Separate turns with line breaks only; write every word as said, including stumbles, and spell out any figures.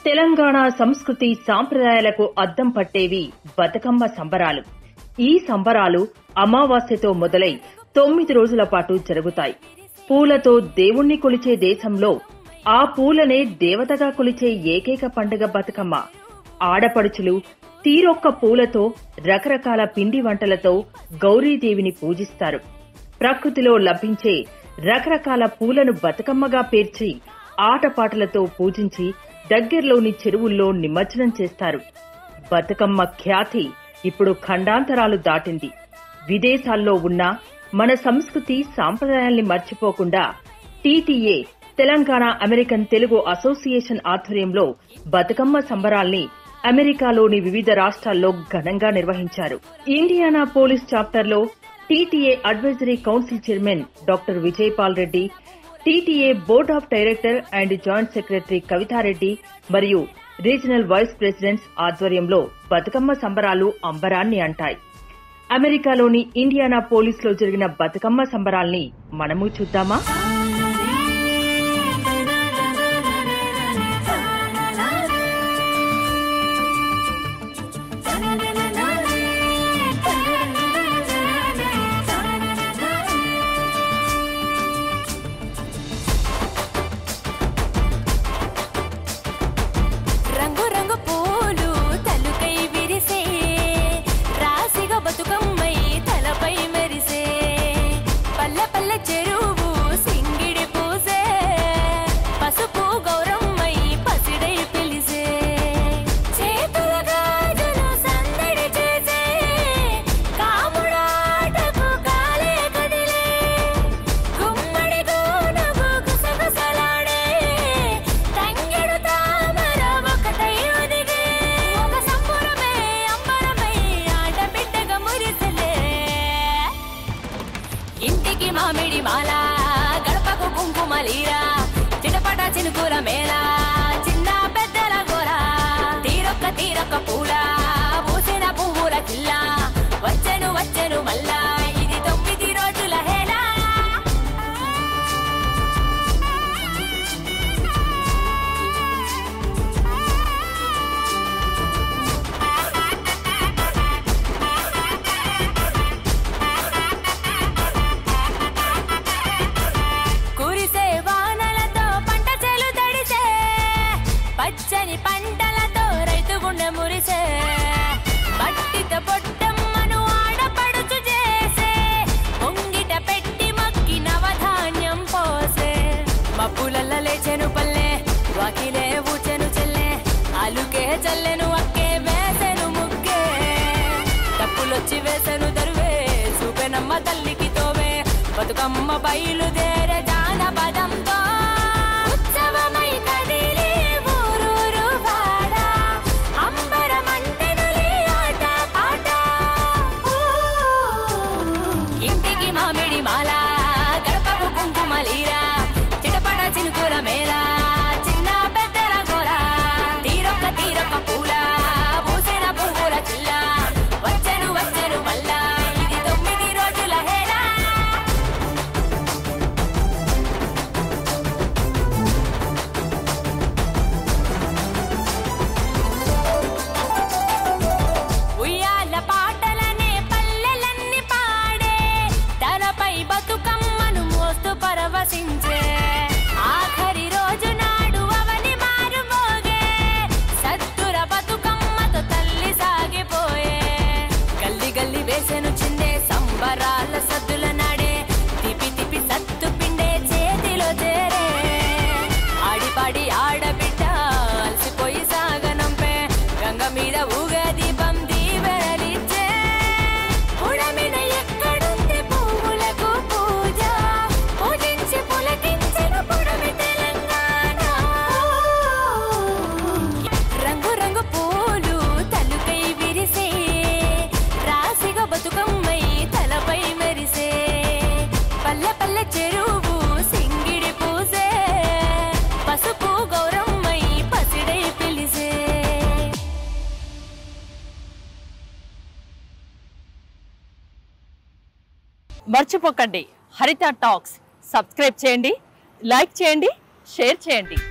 తెలంగాణ సంస్కృతి సాంప్రదాయాలకు అద్దం పట్టేవి బతుకమ్మ సంబరాలు. ఈ సంబరాలు అమావాస్యతో మొదలై తొమ్మిది రోజుల పాటు జరుగుతాయి. పూలతో దేవుణ్ణి కొలిచే దేశంలో ఆ పూలనే దేవతగా కొలిచే ఏకైక పండుగ బతుకమ్మ. ఆడపడుచులు తీరొక్క పూలతో రకరకాల పిండి వంటలతో గౌరీదేవిని పూజిస్తారు. ప్రకృతిలో లభించే రకరకాల పూలను బతుకమ్మగా పేర్చి ఆటపాటలతో పూజించి దగ్గర్లోని చెరువుల్లో నిమజ్జనం చేస్తారు. బతుకమ్మ ఖ్యాతి ఇప్పుడు ఖండాంతరాలు దాటింది. విదేశాల్లో ఉన్న మన సంస్కృతి సాంప్రదాయాల్ని మర్చిపోకుండా TTA Telangana American Telugu association ఆధ్వర్యంలో బతుకమ్మ సంబరాల్ని అమెరికాలోని వివిధ రాష్ట్రాల్లో ఘనంగా నిర్వహించారు. ఇండియానా పోలీస్ చాప్టర్లో TTA advisory council chairman doctor Vijayapal Reddy, TTA board of director and joint secretary Kavitha Reddy మరియు రీజనల్ వైస్ ప్రెసిడెంట్స్ ఆధ్వర్యంలో బతుకమ్మ సంబరాలు అంబరాన్ని అంటాయి. అమెరికాలోని ఇండియానా పోలీస్ లో జరిగిన బతుకమ్మ సంబరాల్ని మనము చూద్దామా?
మామిడి మాల గడపకు కుంకుమలీరా చిటపట చినుకుల మేళ చిన్న పెద్దల గోర తీరొక్క తీరొక్క పూల పూసిన పువ్వుల కిల్ల వచ్చెను వచ్చెను మల్లా ఇది తొమ్మిది రోజుల హేళ. పచ్చని పంటలతో రైతు గుండె మురిసే పట్టిత పొట్టమ్మను ఆడపడుచు చేసే పొంగిట పెట్టి మక్కి నవధాన్యం పోసే మబ్బులల్ల లేచెను పల్లె వాకిలే ఊచెను చెల్లె అలుకే చల్లెను అక్కే వేసెను ముగ్గే తప్పులొచ్చి వేసెను దరువే చూపెనమ్మ తల్లికి తోవే బతుకమ్మ బయలుదేరే జానపదంతో ఉత్సవమై కదిలి మామిడి మాల గడపకు కుంకుమలీరా చిటపట చినుకుల మేళ చిన్న పెద్దల గోర తీరొక్క తీరొక్క పూల పూసిన పువ్వుల చిల్ల వచ్చెను వచ్చెను మల్లా ఇది తొమ్మిది రోజుల హేళ. ఉయ్యాల పాటలనే పల్లెలన్నీ పాడే తనపై బతుకమ్మను మోస్తూ పరవశించే ఆఖరి రోజు నాడు అవని మారు మోగే సత్తుర బతుకమ్మతో తల్లి సాగిపోయే గల్లి గల్లి వేసెను చిందే సంబరాల సద్దుల నాడే తిపి తిపి సత్తు పిండే చేతిలో చేరే ఆడిపాడి ఆడబిడ్డ అలసిపోయి సాగనంపే గంగ మీద ఊగే దీపం దీవెనలిచ్చే ఉడమిన ఎక్కడుంది పువ్వులకు పూజ పూజించి పులకించిన పుడమి తెలంగాణ. రంగు రంగు పూలు తలుకై విరిసే రాసిగా బతుకమ్మై తలపై మెరిసే పల్లె పల్లె చెరువు సింగిడి పూసే పసుపు గౌరమ్మై పసిడై పిలిసే.
మర్చిపోకండి హరిత టాక్స్ సబ్స్క్రైబ్ చేయండి, లైక్ చేయండి, షేర్ చేయండి.